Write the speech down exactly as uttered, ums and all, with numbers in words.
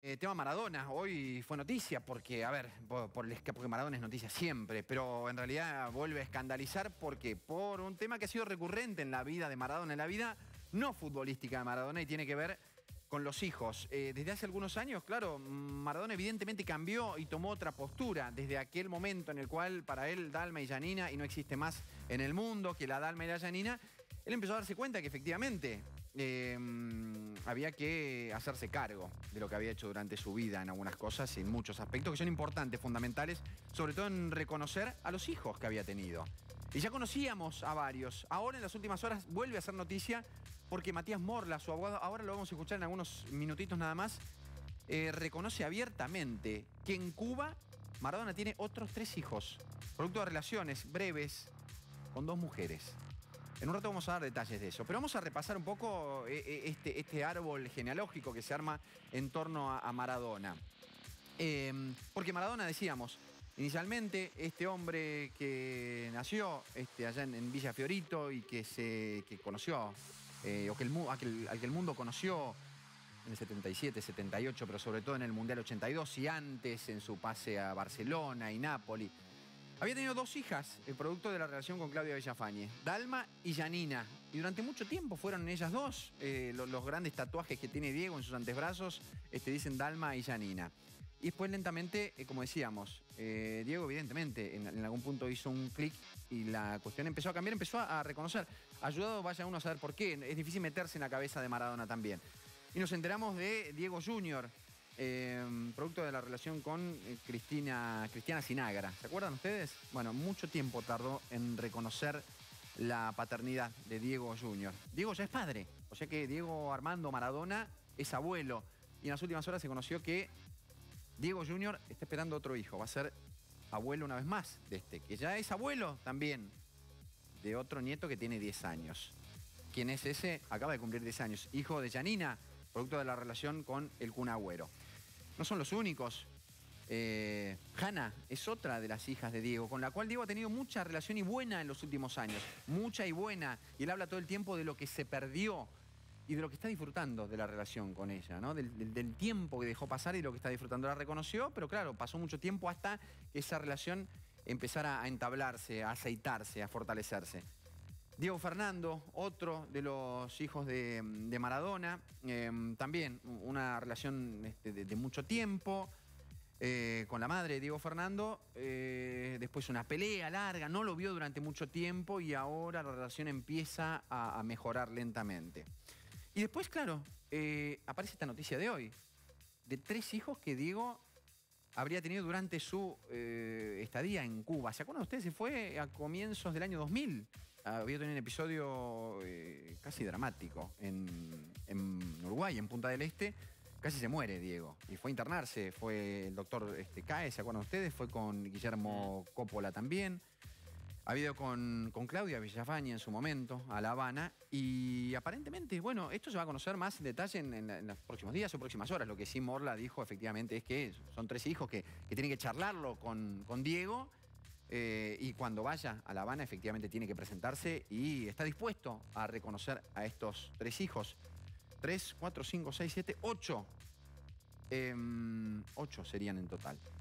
eh, tema Maradona. Hoy fue noticia porque, a ver, por, por el, porque Maradona es noticia siempre, pero en realidad vuelve a escandalizar porque por un tema que ha sido recurrente en la vida de Maradona, en la vida no futbolística de Maradona, y tiene que ver con los hijos. Eh, desde hace algunos años, claro, Maradona evidentemente cambió y tomó otra postura desde aquel momento en el cual para él Dalma y Janina, y no existe más en el mundo que la Dalma y la Janina, él empezó a darse cuenta que efectivamente eh, había que hacerse cargo de lo que había hecho durante su vida en algunas cosas y en muchos aspectos que son importantes, fundamentales, sobre todo en reconocer a los hijos que había tenido. Y ya conocíamos a varios. Ahora en las últimas horas vuelve a ser noticia porque Matías Morla, su abogado, ahora lo vamos a escuchar en algunos minutitos nada más, eh, reconoce abiertamente que en Cuba Maradona tiene otros tres hijos, producto de relaciones breves con dos mujeres. En un rato vamos a dar detalles de eso, pero vamos a repasar un poco este, este árbol genealógico que se arma en torno a, a Maradona. Eh, porque Maradona, decíamos, inicialmente este hombre que nació este, allá en, en Villa Fiorito y que, se, que conoció, eh, o que el, al, que el, al que el mundo conoció en el setenta y siete, setenta y ocho, pero sobre todo en el Mundial ochenta y dos y antes en su pase a Barcelona y Nápoli. Había tenido dos hijas, el producto de la relación con Claudia Villafañe, Dalma y Janina. Y durante mucho tiempo fueron ellas dos. Eh, los, los grandes tatuajes que tiene Diego en sus antebrazos este, dicen Dalma y Janina. Y después lentamente, eh, como decíamos, eh, Diego evidentemente en, en algún punto hizo un clic y la cuestión empezó a cambiar, empezó a, a reconocer. Ayudado vaya uno a saber por qué. Es difícil meterse en la cabeza de Maradona también. Y nos enteramos de Diego junior, Eh, producto de la relación con eh, Cristina, Cristiana Sinagra. ¿Se acuerdan ustedes? Bueno, mucho tiempo tardó en reconocer la paternidad de Diego junior Diego ya es padre, o sea que Diego Armando Maradona es abuelo. Y en las últimas horas se conoció que Diego junior está esperando otro hijo. Va a ser abuelo una vez más de este, que ya es abuelo también de otro nieto que tiene diez años. ¿Quién es ese? Acaba de cumplir diez años. Hijo de Janina, producto de la relación con el Kun Agüero. No son los únicos. Eh, Hanna es otra de las hijas de Diego, con la cual Diego ha tenido mucha relación y buena en los últimos años. Mucha y buena. Y él habla todo el tiempo de lo que se perdió y de lo que está disfrutando de la relación con ella, ¿no? Del, del, del tiempo que dejó pasar y lo que está disfrutando. La reconoció, pero claro, pasó mucho tiempo hasta que esa relación empezara a entablarse, a aceitarse, a fortalecerse. Diego Fernando, otro de los hijos de, de Maradona, eh, también una relación este, de, de mucho tiempo eh, con la madre de Diego Fernando, eh, después una pelea larga, no lo vio durante mucho tiempo y ahora la relación empieza a, a mejorar lentamente. Y después, claro, eh, aparece esta noticia de hoy, de tres hijos que Diego habría tenido durante su eh, estadía en Cuba. ¿Se acuerdan ustedes? Se fue a comienzos del año dos mil. Había tenido un episodio eh, casi dramático en, en Uruguay, en Punta del Este. Casi se muere Diego. Y fue a internarse. Fue el doctor este, Cae, ¿se acuerdan ustedes? Fue con Guillermo Coppola también. Había ido con, con Claudia Villafañe en su momento a La Habana. Y aparentemente, bueno, esto se va a conocer más en detalle en, en, en los próximos días o próximas horas. Lo que sí Morla dijo efectivamente es que son tres hijos que, que tienen que charlarlo con, con Diego. Eh, y cuando vaya a La Habana efectivamente tiene que presentarse y está dispuesto a reconocer a estos tres hijos. Tres, cuatro, cinco, seis, siete, ocho. Eh, ocho serían en total.